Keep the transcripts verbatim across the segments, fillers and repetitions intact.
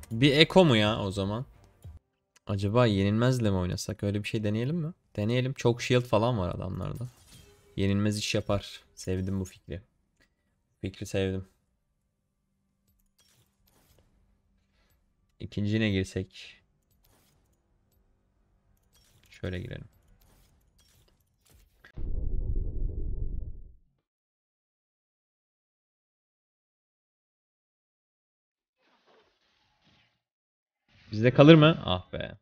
Bir Eko mu ya o zaman? Acaba yenilmezle mi oynasak? Öyle bir şey deneyelim mi? Deneyelim. Çok shield falan var adamlarda. Yenilmez iş yapar. Sevdim bu fikri. Fikri sevdim. İkincine girsek. Şöyle girelim. Bizde kalır mı? Ah be.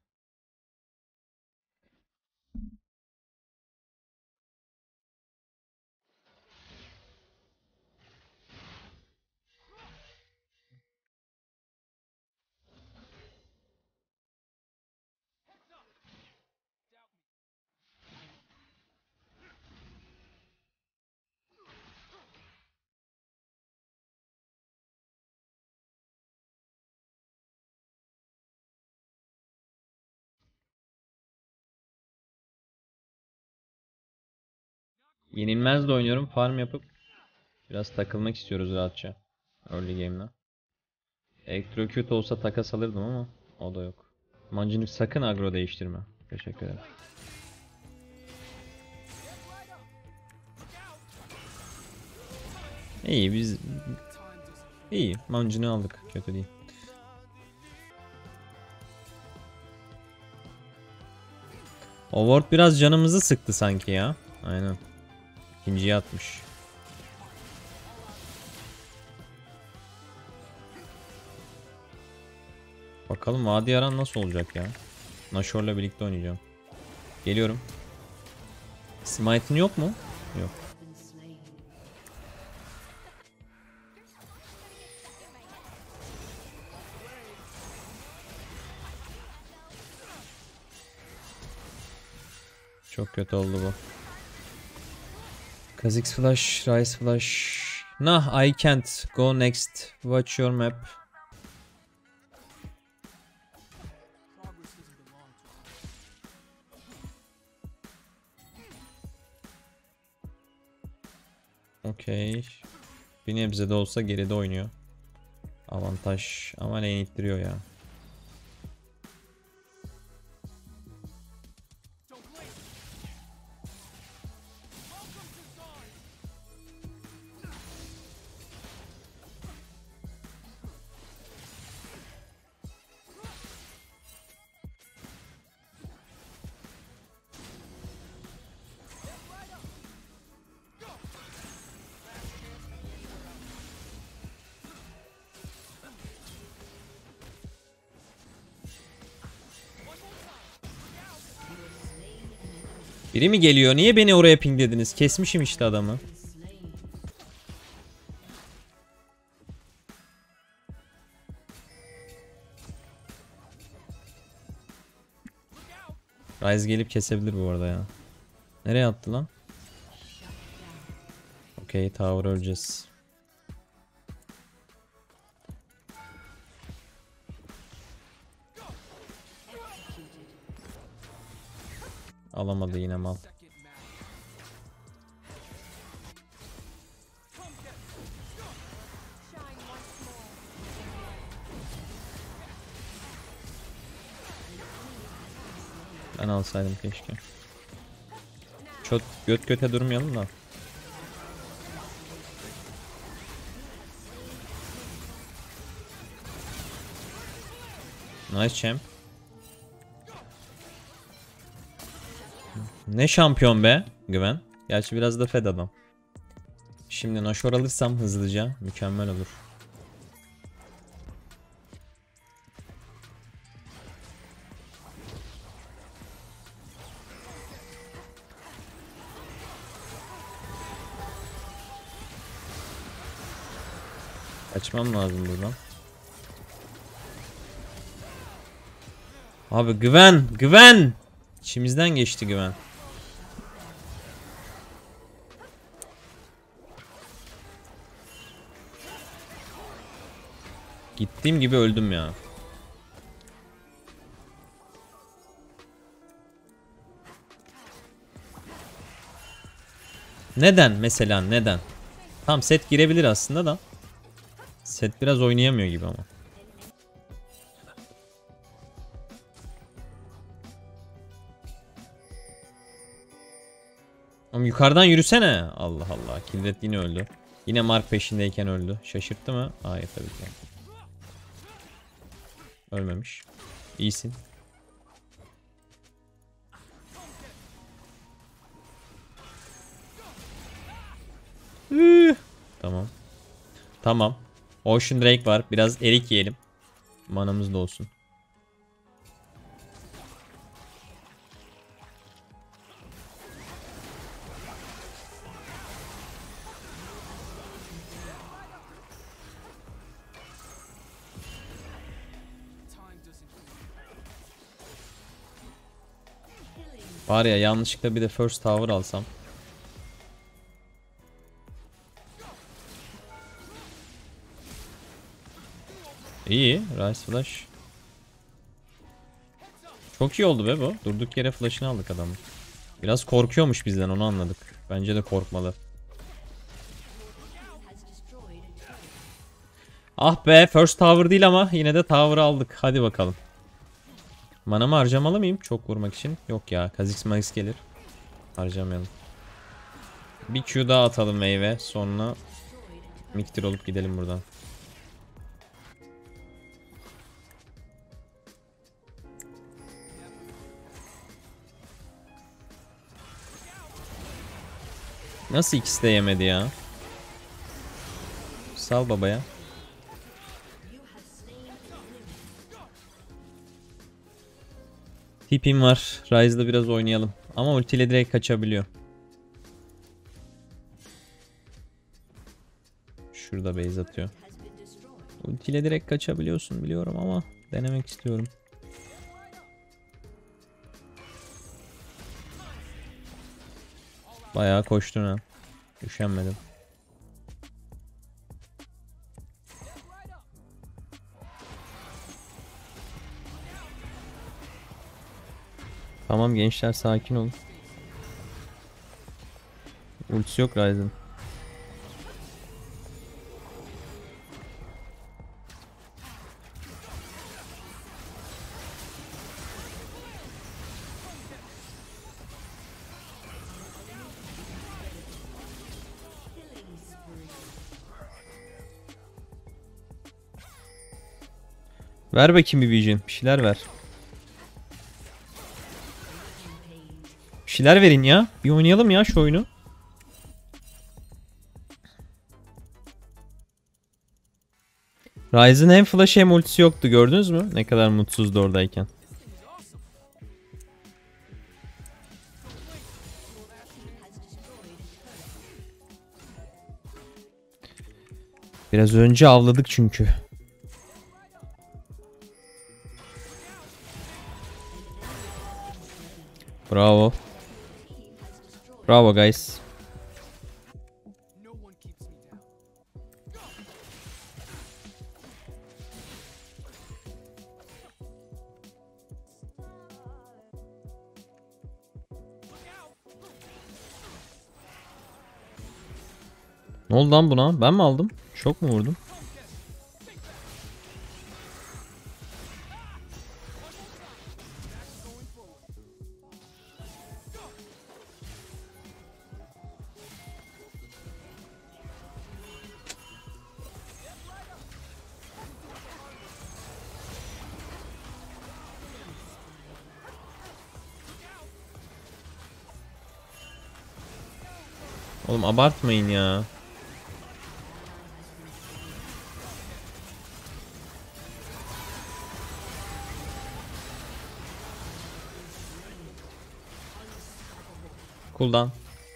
Yenilmez de oynuyorum. Farm yapıp biraz takılmak istiyoruz rahatça. Early game'da. Electrocute olsa takas alırdım ama o da yok. Mancınık sakın agro değiştirme. Teşekkür ederim. İyi biz iyi mancını aldık. Kötü değil. O ward biraz canımızı sıktı sanki ya. Aynen. İkinciye atmış. Bakalım Vadi Yaran nasıl olacak ya. Nashor'la birlikte oynayacağım. Geliyorum. Smite'ın yok mu? Yok. Çok kötü oldu bu. Kha'Zix flash, Ryze flash. Nah, I can't. Go next. Watch your map. Okay. Bir nebze de olsa geride oynuyor. Avantaj ama lane ittiriyor ya. Biri mi geliyor? Niye beni oraya pinglediniz? Kesmişim işte adamı. Ryze gelip kesebilir bu arada ya. Nereye attı lan? Okey, tower öleceğiz. Alamadı yine mal. Ben alsaydım keşke. Çok göt göte durmayalım da. Nice champ. Ne şampiyon be Güven. Gerçi biraz da fed adam. Şimdi Nashor alırsam hızlıca mükemmel olur. Kaçmam lazım buradan. Abi Güven, Güven. İçimizden geçti Güven. Gittiğim gibi öldüm ya. Neden mesela neden? Tam set girebilir aslında da. Set biraz oynayamıyor gibi ama. Oğlum yukarıdan yürüsene. Allah Allah. Kildred yine öldü. Yine Mark peşindeyken öldü. Şaşırttı mı? Hayır tabii ki. Ölmemiş. İyisin. Üh. Tamam. Tamam. Ocean Drake var. Biraz erik yiyelim. Manamız da olsun. Var ya yanlışlıkla bir de first tower alsam. İyi. Rise flash. Çok iyi oldu be bu. Durduk yere flash'ını aldık adamı. Biraz korkuyormuş bizden, onu anladık. Bence de korkmalı. Ah be, first tower değil ama yine de tower aldık. Hadi bakalım. Manamı harcamalı mıyım çok vurmak için? Yok ya, Kha'Zix Magix gelir. Harcamayalım. Bir Q daha atalım meyve. Sonra miktir olup gidelim buradan. Nasıl ikisi de yemedi ya? Sal babaya. Tipim var. Ryze'da biraz oynayalım. Ama ultiyle direkt kaçabiliyor. Şurada base atıyor. Ultiyle direkt kaçabiliyorsun biliyorum ama denemek istiyorum. Bayağı koştun ha. Üşenmedim. Tamam gençler, sakin olun. Ultisi yok Ryze'ın. Ver bakayım bir vision. Bir şeyler ver. Bir şeyler verin ya. Bir oynayalım ya şu oyunu. Ryze'ın hem flash hem ultisi yoktu, gördünüz mü? Ne kadar mutsuzdu oradayken. Biraz önce avladık çünkü. Bravo. Bravo guys. Ne oldu lan buna? Ben mi aldım? Çok mu vurdum? Oğlum abartmayın ya. Cooldown.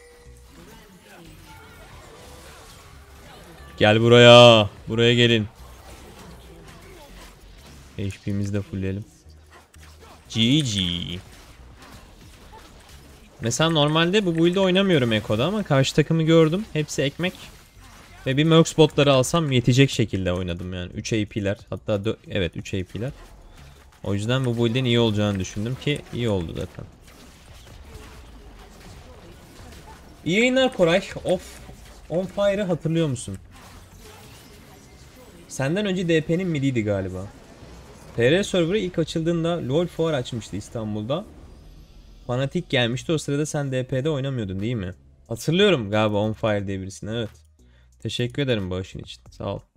Gel buraya. Buraya gelin. H P'mizi de fullleyelim. G G. Mesela normalde bu build'de oynamıyorum Ekko'da ama karşı takımı gördüm. Hepsi ekmek. Ve bir Mercs botları alsam yetecek şekilde oynadım yani. üç A P'ler, hatta evet üç A P'ler. O yüzden bu build'in iyi olacağını düşündüm ki iyi oldu zaten. İyi yayınlar Koray. Of. On Fire'ı hatırlıyor musun? Senden önce D P'nin midiydi galiba. T R server'ı ilk açıldığında LoL Fuar açmıştı İstanbul'da. Fanatik gelmişti, o sırada sen D P'de oynamıyordun değil mi? Hatırlıyorum galiba On Fire diye birisini, evet. Teşekkür ederim bağışın için. Sağ ol.